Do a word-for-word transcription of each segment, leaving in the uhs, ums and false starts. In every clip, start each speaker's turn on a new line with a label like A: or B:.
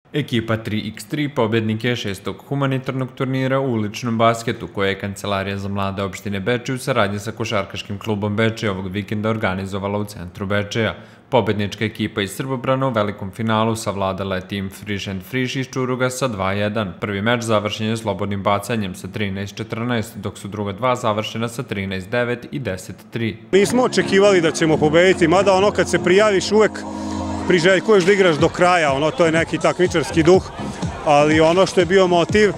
A: Ekipa tri iks tri pobednik je šestog humanitarnog turnira u uličnom basketu koje je Kancelarija za mlade opštine Bečej u saradnji sa Košarkaškim klubom Bečej ovog vikenda organizovala u centru Bečeja. Pobednička ekipa iz Srbobrana u velikom finalu savladala je tim Friš and Friš iz Čuruga sa dva jedan. Prvi meč završen je slobodnim bacanjem sa trinaest četrnaest, dok su druga dva završena sa trinaest devet i deset tri.
B: Nismo očekivali da ćemo pobediti, mada ono kad se prijaviš uvek priželjkuješ da igraš do kraja, ono to je neki takmičarski duh, ali ono što je bio motiv,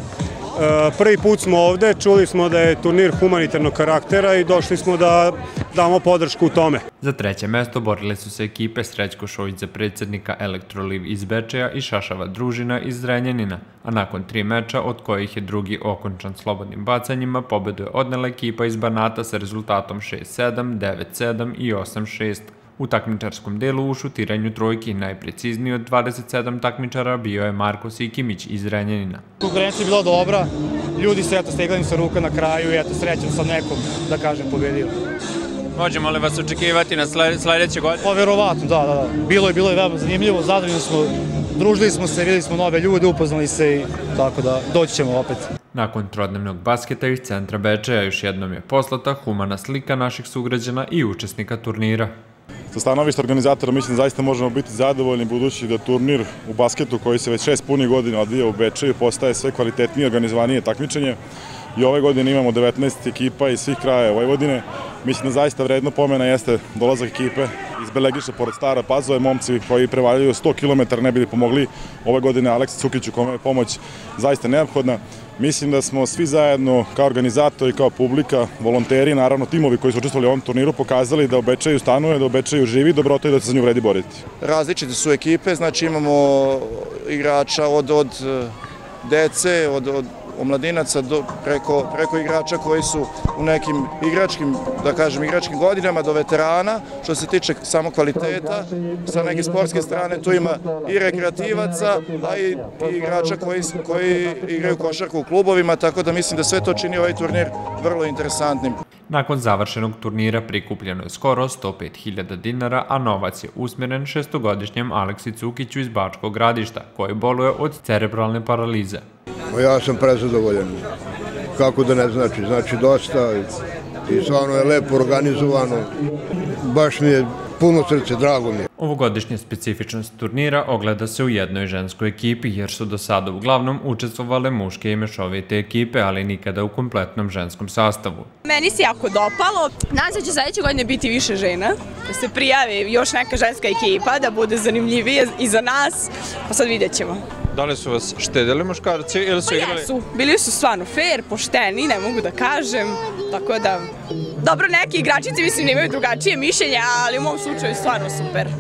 B: prvi put smo ovde, čuli smo da je turnir humanitarnog karaktera i došli smo da damo podršku u tome.
A: Za treće mesto borile su se ekipe Srećko Šojić predsjednika Elektroliv iz Bečeja i Šašava Družina iz Zrenjanina, a nakon tri meča, od kojih je drugi okončan slobodnim bacanjima, pobedu je odnela ekipa iz Banata sa rezultatom šest sedam, devet sedam i osam šest. U takmičarskom delu u šutiranju trojki najprecizniji od dvadeset sedam takmičara bio je Marko Sikimić iz Zrenjanina.
C: Konkurencija je bila dobra, ljudi su eto steglani sa ruka na kraju i eto srećom sam nekom, da kažem, pobedio.
D: Možemo li vas očekivati na sljedeće godine?
C: Pa verovatno, da, da, da. Bilo je, bilo je veoma zanimljivo, zadovoljni smo, družili smo se, vidjeli smo nove ljude, upoznali se i tako da doći ćemo opet.
A: Nakon trodnevnog basketa iz centra Bečeja još jednom je poslata humana slika naših sugrađana i učesnika turnira.
E: Sa stanovišta organizatora mislim da zaista možemo biti zadovoljni budući da turnir u basketu koji se već šest punih godina odvija u Bečeju postaje sve kvalitetnije i organizovanije takmičenje i ove godine imamo devetnaest ekipa iz svih kraja Vojvodine. Mislim da zaista vredno pomena jeste dolazak ekipe iz Belegiša pored Stara Pazova, momci koji prevaljaju sto kilometara ne bili pomogli ove godine Aleksi Cukiću kome je pomoć zaista neophodna. Mislim da smo svi zajedno kao organizatori, kao publika, volonteri, naravno timovi koji su učestvovali u ovom turniru pokazali da u Bečeju stanuje, da u Bečeju živi dobrota i da se za nju vredi boriti.
F: Različite su ekipe, znači imamo igrača od dece, od omladinaca preko igrača koji su u nekim igračkim, da kažem, igračkim godinama do veterana. Što se tiče samo kvaliteta, sa neke sportske strane tu ima i rekreativaca, a i igrača koji igraju košarku u klubovima, tako da mislim da sve to čini ovaj turnir vrlo interesantnim.
A: Nakon završenog turnira prikupljeno je skoro sto pet hiljada dinara, a novac je usmjeren šestogodišnjem Aleksi Cukiću iz Bačkog Gradišta, koji boluje od cerebralne paralize.
G: Ja sam prezadovoljan. Kako da ne znači, znači dosta i stvarno je lepo organizovano. Baš mi je puno srce, drago mi je.
A: Ovogodišnja specifičnost turnira ogleda se u jednoj ženskoj ekipi, jer su do sada uglavnom učestvovale muške i mešovite ekipe, ali nikada u kompletnom ženskom sastavu.
H: Meni se jako dopalo. Nadam se da će sljedeće godine biti više žena, da se prijavi još neka ženska ekipa, da bude zanimljivije i za nas, pa sad vidjet ćemo.
D: Da li su vas štedili muškarci ili su igrali?
H: Pa jesu, bili su stvarno fair, pošteni, ne mogu da kažem, tako da... Dobro, neki igračici mislim nemaju drugačije mišljenje, ali u mom slučaju stvarno super.